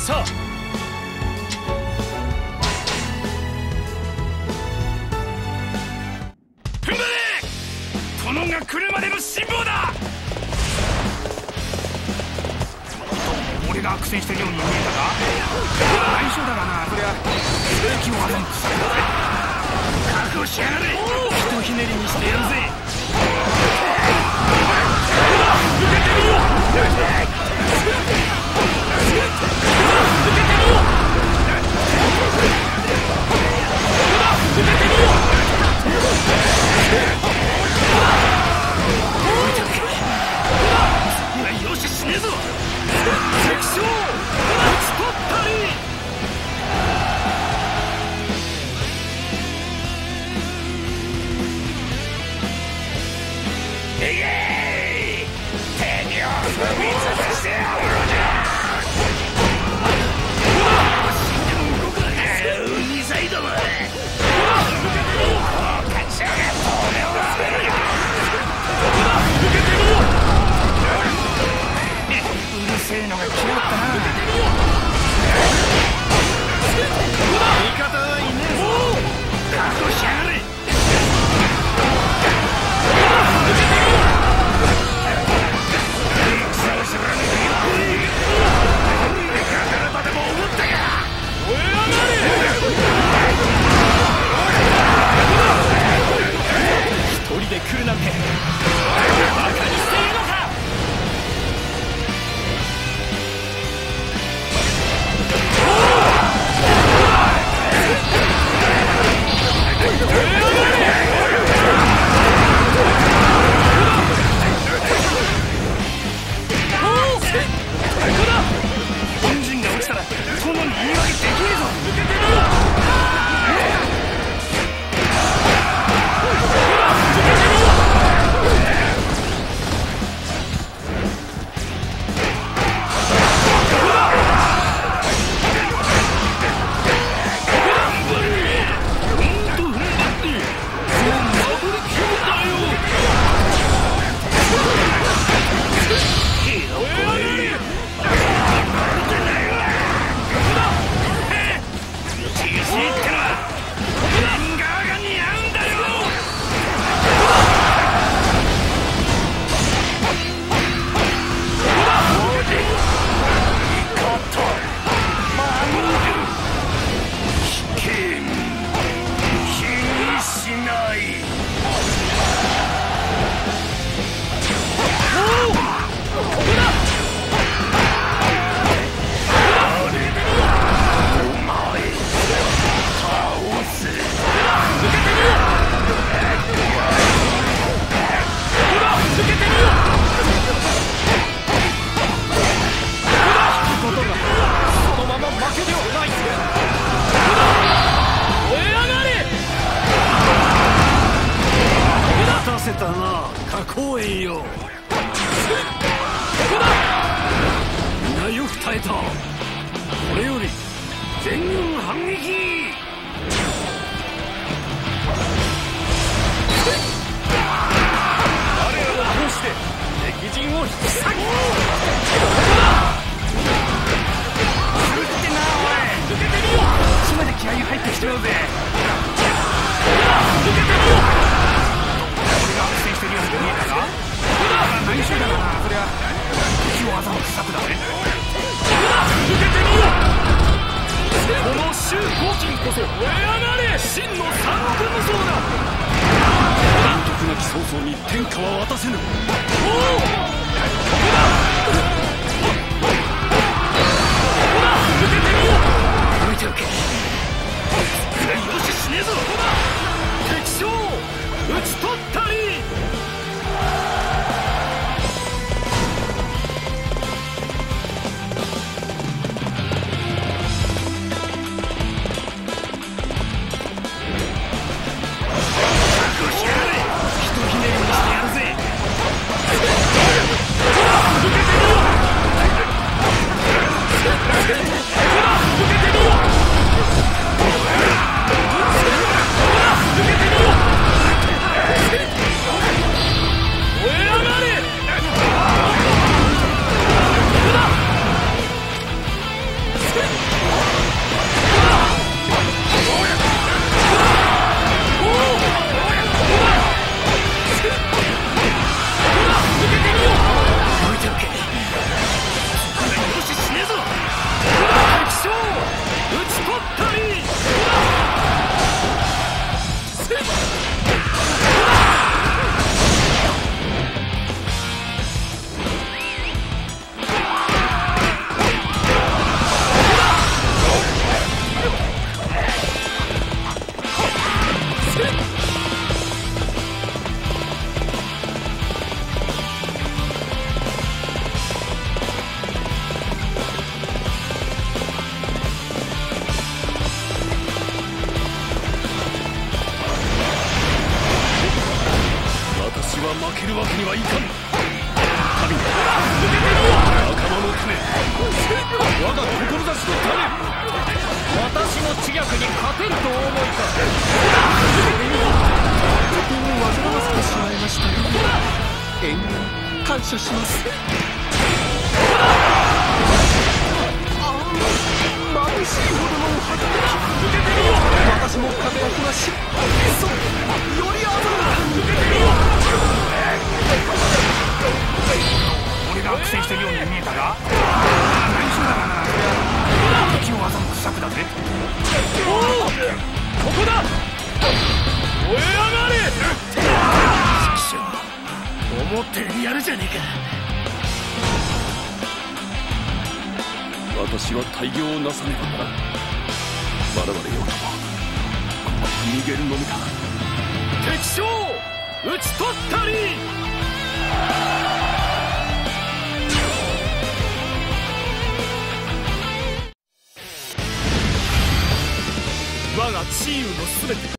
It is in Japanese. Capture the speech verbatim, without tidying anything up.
した。 踏ん張れ。殿が来るまでの辛抱だ。俺が苦戦してるように見えたか。内緒だがな、そりゃ敵を欺くさだぜ。覚悟しやがれ。ひとひねりにしてやるぜ。受けてみよう。受けてみよう。よし死ねえぞ。敵将討ち取ったり。えいえい、敵を踏み潰してやるのじゃ。死んでも動かない。うにさいども。うるせえのが来やがったな。味方はいねえぞ。覚悟しやがれ。戦を知らねえよ。ガタラバでも思ったか。燃え上がれ。一人で来るなんてバカにしているのか。本陣が落ちたら殿に言い訳できねえぞ。受けてみろ。受けてみろ。 拠点を煩わせてしまいましたね。援軍感謝します。ああ、眩しいほどの迫力。私も輝きまし。そう、より鮮やかに。 俺が苦戦してるように見えたが、内緒だがな。敵を欺く策だぜ。 おお、ここだ。燃え上がれ。 畜生、思ったよりやるじゃねえか。 私は大業をなさねばならん。我々よともここ逃げるのみだ。敵将討ち取ったり。我がチームのすべて